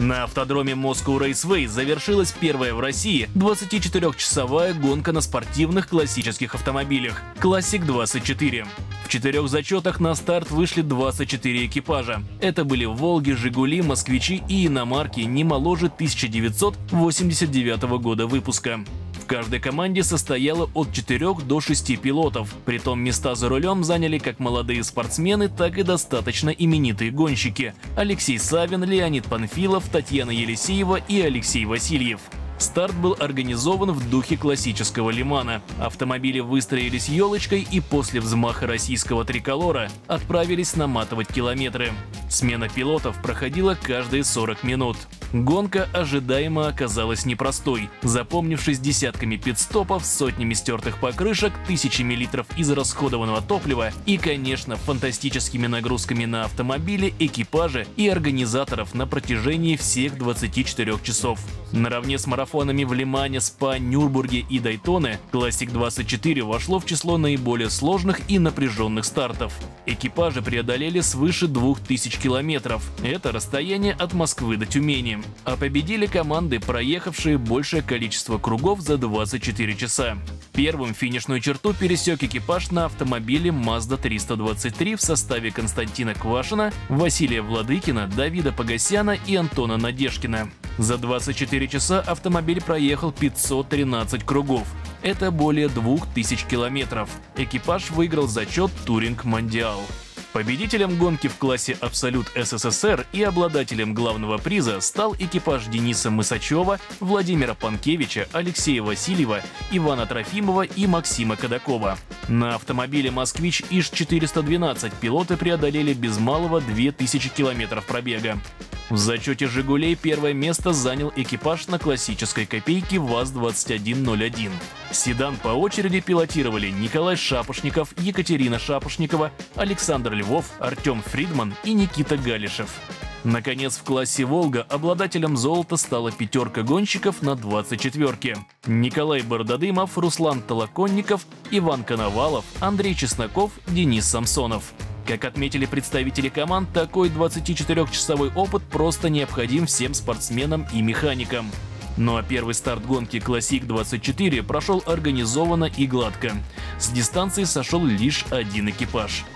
На автодроме Moscow Raceway завершилась первая в России 24-часовая гонка на спортивных классических автомобилях Classic 24. В 4 зачетах на старт вышли 24 экипажа. Это были «Волги», «Жигули», «Москвичи» и иномарки не моложе 1989 года выпуска. В каждой команде состояло от 4 до 6 пилотов, притом места за рулем заняли как молодые спортсмены, так и достаточно именитые гонщики – Алексей Савин, Леонид Панфилов, Татьяна Елисеева и Алексей Васильев. Старт был организован в духе классического Лимана. Автомобили выстроились елочкой и после взмаха российского триколора отправились наматывать километры. Смена пилотов проходила каждые 40 минут. Гонка ожидаемо оказалась непростой, запомнившись десятками пит-стопов, сотнями стертых покрышек, тысячами литров израсходованного топлива и, конечно, фантастическими нагрузками на автомобили, экипажи и организаторов на протяжении всех 24 часов. Наравне с марафонами в Лимане, Спа, Нюрбурге и Дайтоне, Classic 24 вошло в число наиболее сложных и напряженных стартов. Экипажи преодолели свыше 2000 километров. Это расстояние от Москвы до Тюмени. А победили команды, проехавшие большее количество кругов за 24 часа. Первым финишную черту пересек экипаж на автомобиле Mazda 323 в составе Константина Квашина, Василия Владыкина, Давида Погосяна и Антона Надежкина. За 24 часа автомобиль проехал 513 кругов. Это более 2000 километров. Экипаж выиграл зачет Touring Mondial. Победителем гонки в классе Absolute СССР и обладателем главного приза стал экипаж Дениса Мысачева, Владимира Панкевича, Алексея Васильева, Ивана Трофимова и Максима Кадакова. На автомобиле «Москвич» ИЖ-412 пилоты преодолели без малого 2000 километров пробега. В зачете «Жигулей» первое место занял экипаж на классической копейке ВАЗ-2101. Седан по очереди пилотировали Николай Шапошников, Екатерина Шапошникова, Александр Львов, Артем Фридман и Никита Галишев. Наконец, в классе «Волга» обладателем золота стала пятерка гонщиков на 24-ке. Николай Борододымов, Руслан Толоконников, Иван Коновалов, Андрей Чесноков, Денис Самсонов. Как отметили представители команд, такой 24-часовой опыт просто необходим всем спортсменам и механикам. Ну а первый старт гонки Classic 24 прошел организованно и гладко. С дистанции сошел лишь один экипаж.